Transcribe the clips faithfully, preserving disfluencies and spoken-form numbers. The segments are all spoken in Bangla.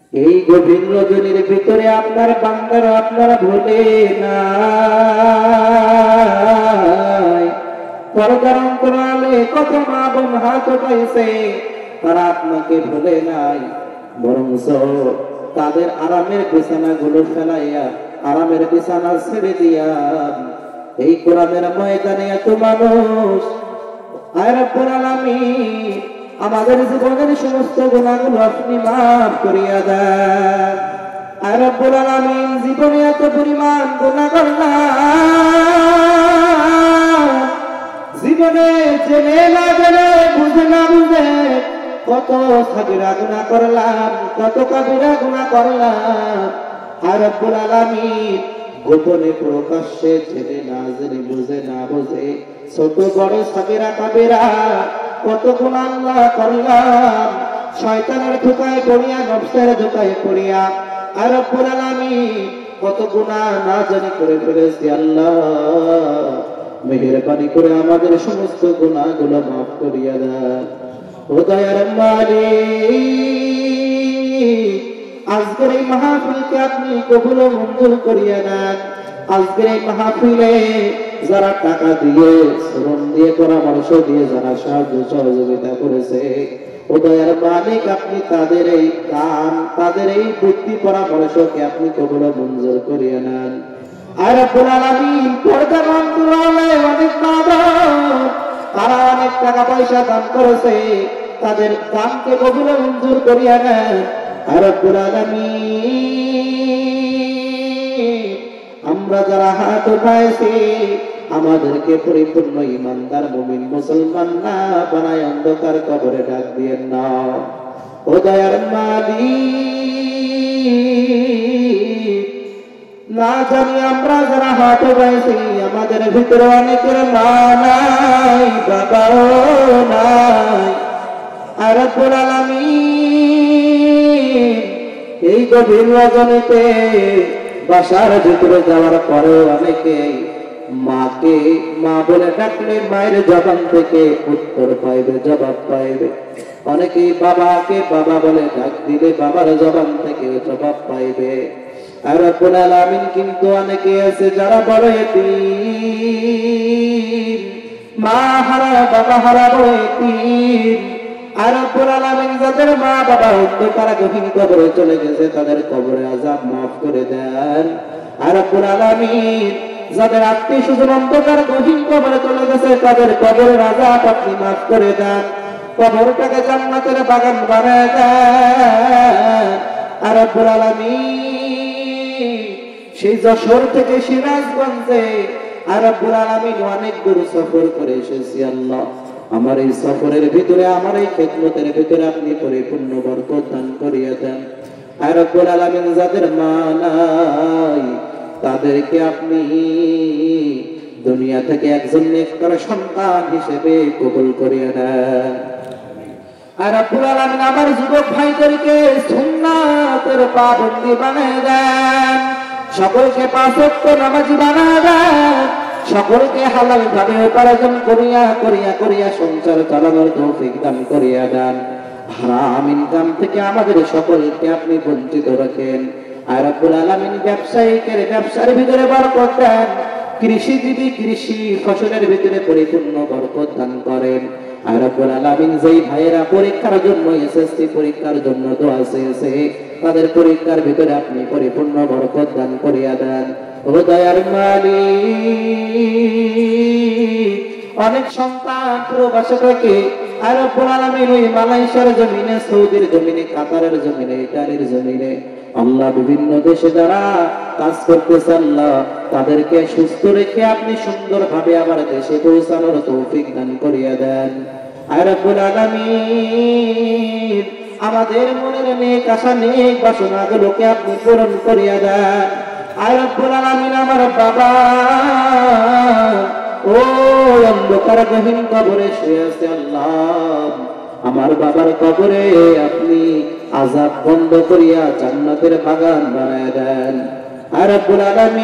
এই গভীর রজনীর ভিতরে আপনার বান্দারা আপনারা ভুলে না, পর্দার অন্তরালে কত মা বোন হাত উঠাইছে, তারা আপনাকে ভুলে নাই, বরং তাদের আরামের বিছানা গুলো ফেলাইয়া আরামের বিছানা ছেড়ে দিয়া এই কোরআনের ময়দানে এত মানুষ আয় রব্বুল আলামিন আমাদের জীবনের সমস্ত গুনাহগুলো আপনি মাফ করিয়া দেন। আয় রব্বুল আলামিন জীবনে এত পরিমাণ গুনাহ করলাম, জীবনে জেনে না জেনে বুঝে না বুঝে কত সাগীরা গুনাহ করলাম, কত কাবীরা গুনাহ করলাম। আয় রব্বুল আলামিন গোপনে প্রকাশ্যে জেনে না জেনে বুঝে না বুঝে ছোট বড় সাগীরা কাবীরা কত গুনাহ আল্লাহ করলাম, শয়তানের ধোঁকায় পড়িয়া নফসের ধোঁকায় পড়িয়া। আর রব্বুল আলামিন কত গুনাহ না জানি করে ফেলেছি। আল্লাহ মেহেরবানি করে আমাদের সমস্ত গুনাহগুলো মাফ করিয়া দেন। ও দয়ার মালিক, আজকের এই মাহফিলকে আপনি কবুল ও মঞ্জুর করিয়া দেন। আজকের এই মাহফিলে যারা টাকা দিয়ে শ্রম দিয়ে পরামর্শ দিয়ে যারা সাহায্য সহযোগিতা করেছে, ও দয়ার মালিক আপনি তাদের এই দান তাদের এই বুদ্ধি পরামর্শকে আপনি কবুল ও মঞ্জুর করিয়া নেন। আর রব্বুল আলামিন পর্দার অন্তরালে অনেক মা-বোন তারা অনেক টাকা পয়সা দান করেছে, তাদের দানকে কবুল ও মঞ্জুর করিয়া নেন। আর রব্বুল আলামিন আমরা যারা হাত উঠাইছি আমাদেরকে পরিপূর্ণ ইমানদার মুমিন মুসলমান না বানায় অন্ধকার কবরে ডাক দিয়েন না। ও দয়ার মালিক, না জানি আমরা যারা হাত উঠাইছি আমাদের ভিতরে অনেকের মা নাই, বাবাও নাই। আর রব্বুল আলামিন এই গভীর রজনীতে বাসার ভিতরে যাওয়ার পরে অনেকে মাকে মা বলে ডাকলে মায়ের জবান থেকে উত্তর পাইবে, জবাব পাইবে। অনেকেই বাবাকে বাবা বলে ডাক দিলে বাবার জবান থেকে জবাব পাইবে। আর রব্বুল আলামিন কিন্তু অনেকে আছে যারা বড় এতিম, মা হারা বাবা হারা বড় এতিম। আর রব্বুল আলামিন যাদের মা বাবা অন্ধকার গহীন কবরে চলে গেছে তাদের কবরে আযাব মাফ করে দেন। আর রব্বুল আলামিন যাদের আত্মীয় স্বজন অন্ধকার গহীন কবরে চলে গেছে তাদের কবরের আযাব আপনি মাফ করে দেন, কবরটাকে জান্নাতের বাগান বানায় দেন। আর রব্বুল আলামিন সেই যশোর থেকে সিরাজগঞ্জে আর রব্বুল আলামিন অনেক দূর সফর করে এসেছি। আল্লাহ আমার এই সফরের ভিতরে আমার এই খেদমতের ভিতরে আপনি পরিপূর্ণ বরকত দান করিয়া দেন। আর রব্বুল আলামিন যাদের মা নাই তাদেরকে আপনি দুনিয়া থেকে একজন নেককার সন্তান হিসেবে কবুল করিয়া দেন। আর রব্বুল আলামিন আমার যুবক ভাইদেরকে সুন্নাতের পাবন্দি বানায় দেন, সকলকে পাঁচ ওয়াক্ত নামাজি বানায় দেন, সকলকে হালাল ভাবে উপার্জন করিয়া করিয়া করিয়া সংসার চালানোর তৌফিক দান করিয়া দেন। হারাম ইনকাম থেকে আমাদের সকলকে আপনি বঞ্চিত রাখেন। আর রব্বুল আলামিন ব্যবসায়ীদের ব্যবসার ভিতরে বরকত দেন, কৃষিজীবী কৃষি ফসলের ভিতরে পরিপূর্ণ বরকত দান করেন। আর রব্বুল আলামিন যেই ভাইয়েরা পরীক্ষার জন্য এসএসসি পরীক্ষার জন্য দোয়া চেয়েছে তাদের পরীক্ষার ভিতরে আপনি পরিপূর্ণ বরকত দান করিয়া দেন। ও দয়ার মালিক, অনেক সন্তান প্রবাসে থাকে আর রব্বুল আলামিন ওই মালয়েশিয়ার জমিনে, সৌদির জমিনে, কাতারের জমিনে, ইটালির জমিনে আল্লাহ বিভিন্ন দেশে যারা কাজ করতেছে আল্লাহ তাদেরকে সুস্থ রেখে আপনি সুন্দরভাবে আমার দেশে পৌঁছানোর তৌফিক দান করিয়া দেন। আর রব্বুল আলামিন আমাদের মনের নেক আশা নেক বাসনাগুলোকে আপনি পূরণ করিয়া দেন। আর রব্বুল আলামিন আমার বাবা ও অন্ধকার গহীন কবরে শুয়ে আছে আল্লাহ, আমার বাবার কবরে আপনি আযাব বন্ধ করিয়া জান্নাতের বাগান বানায় দেন। আর রব্বুল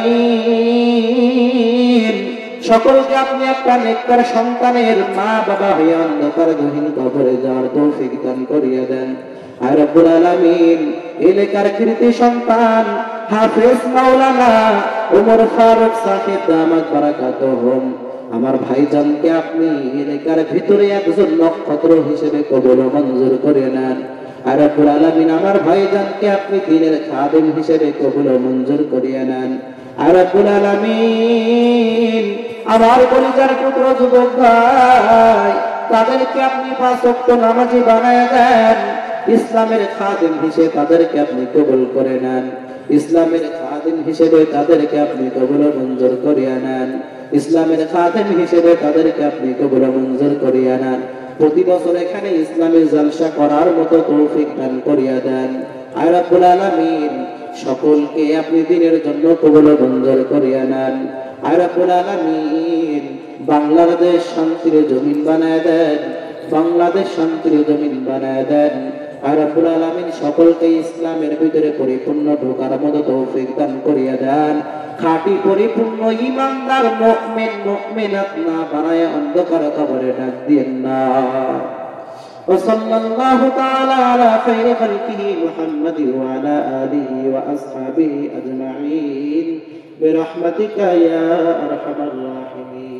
আলামিন সকলকে আপনি একটা নেককার সন্তানের মা বাবা হয়ে অন্ধকার গহীন কবরে যাওয়ার তৌফিক দান করিয়া দেন। আর রব্বুল আলামিন এলাকার কৃতি সন্তান হাফেজ মাওলানা ওমর ফারুক সাহেব দামাত বারাকাতুহুম আমার ভাইজানকে আপনি এলাকার ভিতরে একজন নক্ষত্র হিসেবে কবুল ও মঞ্জুর করে নেন। আর রব্বুল আলামিন আমার ভাইজানকে আপনি দ্বীনের খাদেম হিসেবে কবুল ও মঞ্জুর করিয়ে নেন। আর রব্বুল আলামিন আমার কলিজার পুত্র যুবক ভাই তাদেরকে আপনি পাঁচ ওয়াক্ত নামাজি বানায় দেন। ইসলামের খাদেম হিসেবে তাদেরকে আপনি কবুল করে নেন। ইসলামের খাদেম হিসেবে তাদেরকে আপনি কবুল ও মঞ্জুর করিয়ে নেন। ইসলামের খাদেম হিসেবে তাদেরকে আপনি কবুল ও মঞ্জুর করিয়ে নেন। প্রতি বছর এখানে ইসলামের জলসা করার মতো তৌফিক দান করিয়া দেন। আর রব্বুল আলামিন সকলকে আপনি দ্বীনের জন্য কবুল ও মঞ্জুর করিয়া নেন। আর রব্বুল আলামিন বাংলাদেশ শান্তির জমিন বানায় দেন। বাংলাদেশ শান্তির জমিন বানায় দেন। আর রব্বুল আলামিন সকলকে ইসলামের ভিতরে পরিপূর্ণ ঢোকার মতো তৌফিক দান করিয়া দেন। খাঁটি পরিপূর্ণ ঈমানদার মুমিন মুমিনাত না বানায় অন্ধকার কবরে ডাক দিয়েন না। ওয়াসাল্লাল্লাহু তাআলা আলা খায়রি খালকিহি মুহাম্মাদি ওয়া আলা আলিহি ওয়া আসহাবিহি আজমাইন বিরহমাতিকা ইয়া আরহামার রাহিমিন।